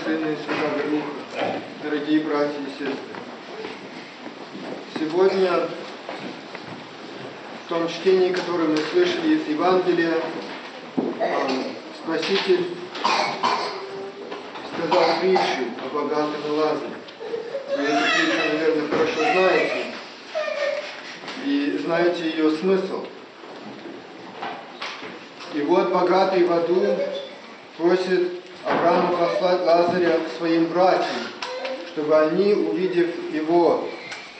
Сына и Святого Духа, дорогие братья и сестры. Сегодня, в том чтении, которое мы слышали из Евангелия, Спаситель сказал притчу о богатом и Лазаре. Вы эту притчу, наверное, хорошо знаете, и знаете ее смысл. И вот богатый в аду просит Авраама послать Лазаря к своим братьям, чтобы они, увидев его,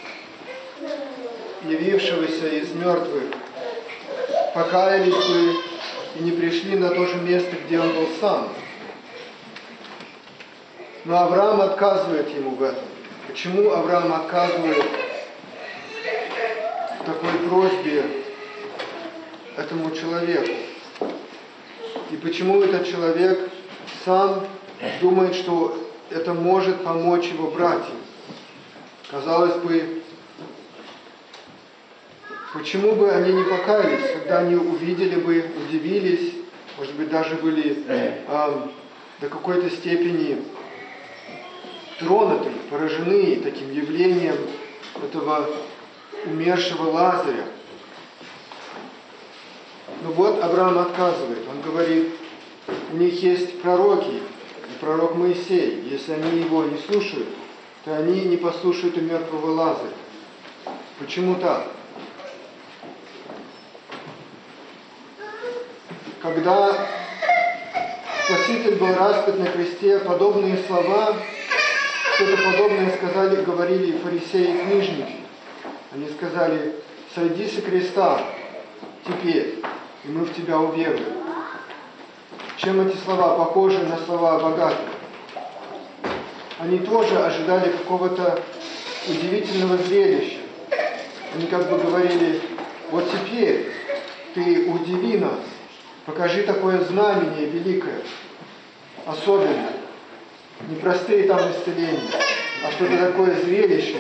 явившегося из мертвых, покаялись бы и не пришли на то же место, где он был сам. Но Авраам отказывает ему в этом. Почему Авраам отказывает в такой просьбе этому человеку? И почему этот человек сам думает, что это может помочь его братьям? Казалось бы, почему бы они не покаялись, когда они увидели бы, удивились, может быть, даже были до какой-то степени тронуты, поражены таким явлением этого умершего Лазаря. Но вот Авраам отказывает. Он говорит, у них есть пророки, пророк Моисей. Если они его не слушают, то они не послушают и мертвого Лазаря. Почему так? Когда Спаситель был распят на кресте, подобные слова, что-то подобное говорили и фарисеи и книжники. Они сказали, сойди со креста теперь, и мы в тебя уверуем. Чем эти слова похожи на слова богатых? Они тоже ожидали какого-то удивительного зрелища. Они как бы говорили, вот теперь ты удиви нас, покажи такое знамение великое, особенное, не простые там исцеления, а что-то такое зрелище,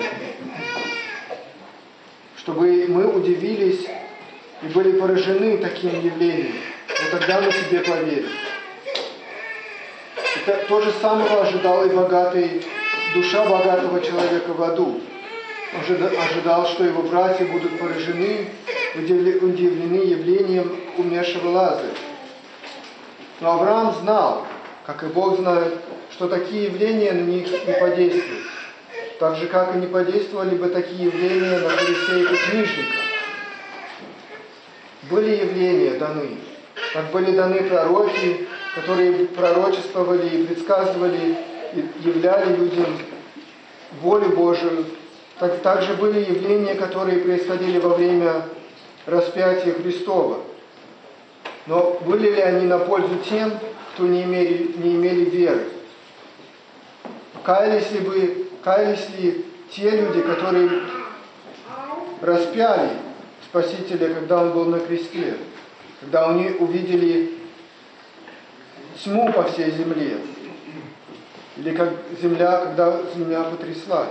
чтобы мы удивились и были поражены таким явлением, но тогда мы тебе поверим. И то же самое ожидал и душа богатого человека в аду. Он ожидал, что его братья будут поражены, удивлены явлением умершего Лазаря. Но Авраам знал, как и Бог знает, что такие явления на них не подействуют. Так же, как и не подействовали бы такие явления на фарисеев и книжников. Были явления даны, как были даны пророки, которые пророчествовали и предсказывали, и являли людям волю Божию. Также были явления, которые происходили во время распятия Христова. Но были ли они на пользу тем, кто не имели веры? Каялись ли те люди, которые распяли Спасителя, когда Он был на кресте, когда они увидели тьму по всей земле, или когда земля потряслась?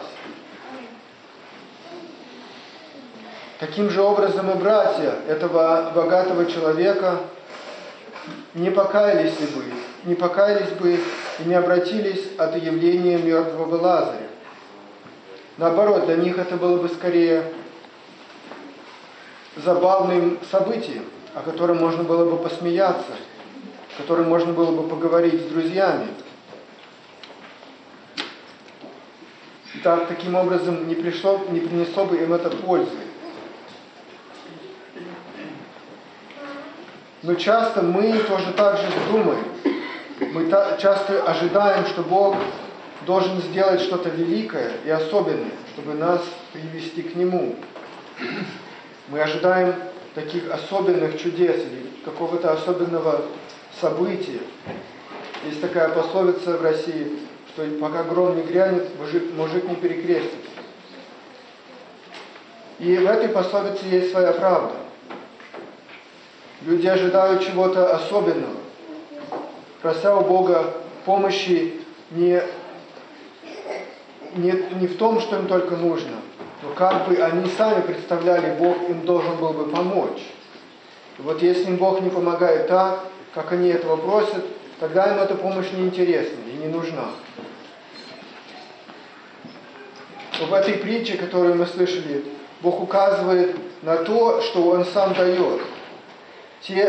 Таким же образом и братья этого богатого человека не покаялись бы и не обратились от явления мертвого Лазаря. Наоборот, для них это было бы скорее забавным событием, о котором можно было бы посмеяться, о котором можно было бы поговорить с друзьями. И таким образом не принесло бы им это пользы. Но часто мы тоже так же думаем. Мы часто ожидаем, что Бог должен сделать что-то великое и особенное, чтобы нас привести к Нему. Мы ожидаем таких особенных чудес или какого-то особенного события. Есть такая пословица в России, что пока гром не грянет, мужик не перекрестится. И в этой пословице есть своя правда. Люди ожидают чего-то особенного, прося у Бога помощи не в том, что им только нужно, но как бы они сами представляли, Бог им должен был бы помочь. И вот если им Бог не помогает так, как они этого просят, тогда им эта помощь не интересна и не нужна. в этой притче, которую мы слышали, Бог указывает на то, что Он сам дает. Те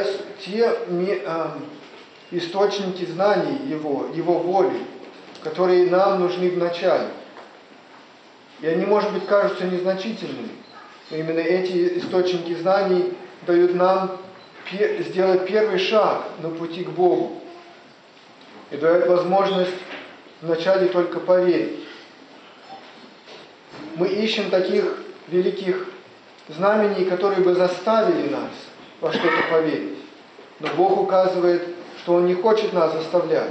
источники знаний Его воли, которые нам нужны в начале. И они, может быть, кажутся незначительными, но именно эти источники знаний дают нам сделать первый шаг на пути к Богу. И дают возможность вначале только поверить. Мы ищем таких великих знамений, которые бы заставили нас во что-то поверить. Но Бог указывает, что Он не хочет нас заставлять.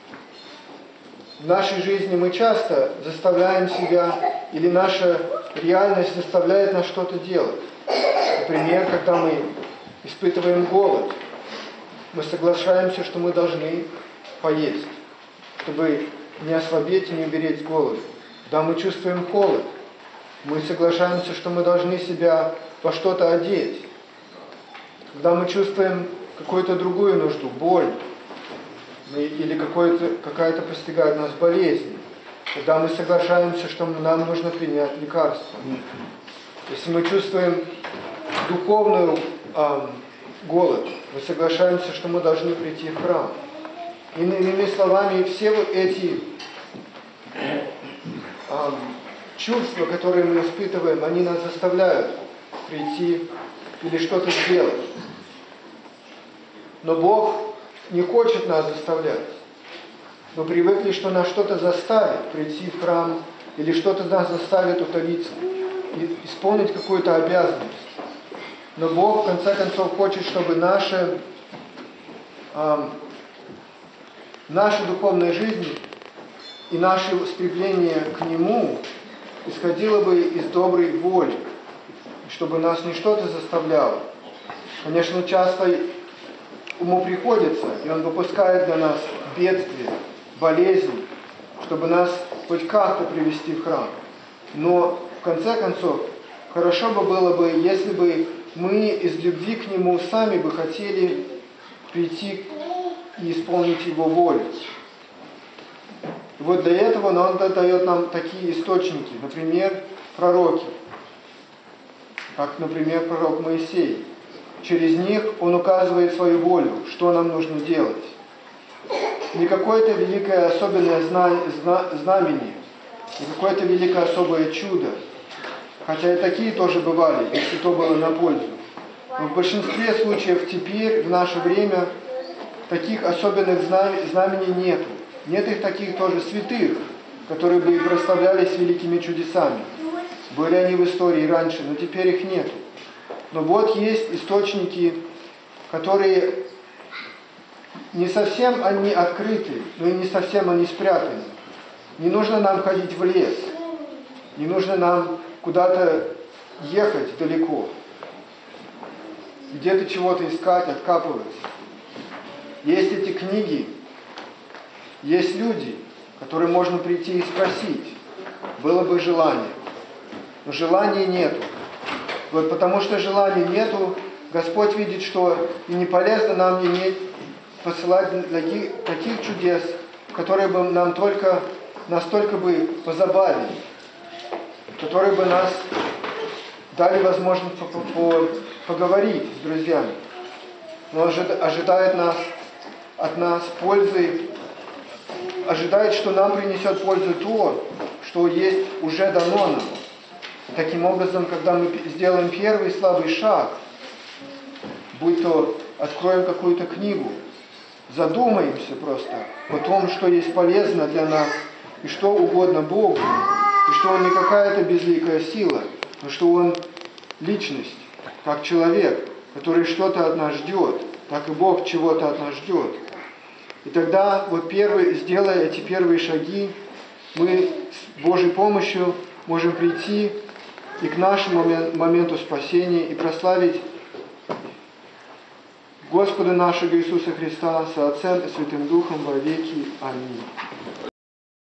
В нашей жизни мы часто заставляем себя, или наша реальность заставляет нас что-то делать. Например, когда мы испытываем голод, мы соглашаемся, что мы должны поесть, чтобы не ослабеть и не умереть с голоду. Когда мы чувствуем холод, мы соглашаемся, что мы должны себя во что-то одеть. Когда мы чувствуем какую-то другую нужду, боль, или какая-то постигает нас болезнь, когда мы соглашаемся, что нам нужно принять лекарство. Если мы чувствуем духовную голод, мы соглашаемся, что мы должны прийти в храм. Иными словами, все вот эти чувства, которые мы испытываем, они нас заставляют прийти или что-то сделать. Но Бог не хочет нас заставлять. Мы привыкли, что нас что-то заставит прийти в храм, или что-то нас заставит утолиться, исполнить какую-то обязанность. Но Бог, в конце концов, хочет, чтобы наша духовная жизнь и наше стремление к Нему исходило бы из доброй воли, чтобы нас не что-то заставляло. Конечно, часто Ему приходится, и Он выпускает для нас бедствия, болезни, чтобы нас хоть как-то привести в храм. Но, в конце концов, хорошо бы было бы, если бы мы из любви к Нему сами бы хотели прийти и исполнить Его волю. И вот для этого Он дает нам такие источники, например, пророки, как, например, пророк Моисей. Через них он указывает свою волю, что нам нужно делать. Не какое-то великое особенное знамение, не какое-то великое особое чудо, хотя и такие тоже бывали, если то было на пользу. Но в большинстве случаев теперь, в наше время, таких особенных знамений нету. Нет их таких тоже святых, которые бы и прославлялись великими чудесами. Были они в истории раньше, но теперь их нету. Но вот есть источники, которые не совсем они открыты, но и не совсем они спрятаны. Не нужно нам ходить в лес, не нужно нам куда-то ехать далеко, где-то чего-то искать, откапывать. Есть эти книги, есть люди, которые можно прийти и спросить, было бы желание. Но желания нету. Вот потому что желания нету, Господь видит, что и не полезно нам иметь, посылать таких чудес, которые бы нам настолько бы позабавили, которые бы нас дали возможность поговорить с друзьями. Но ожидает от нас пользы, ожидает, что нам принесет пользу то, что есть уже дано нам. Таким образом, когда мы сделаем первый слабый шаг, будь то откроем какую-то книгу, задумаемся просто о том, что есть полезно для нас, и что угодно Богу, и что Он не какая-то безликая сила, но что Он личность, как человек, который что-то от нас ждет, так и Бог чего-то от нас ждет. И тогда, вот сделая эти первые шаги, мы с Божьей помощью можем прийти и к нашему моменту спасения и прославить Господа нашего Иисуса Христа со Отцем и Святым Духом во веки. Аминь.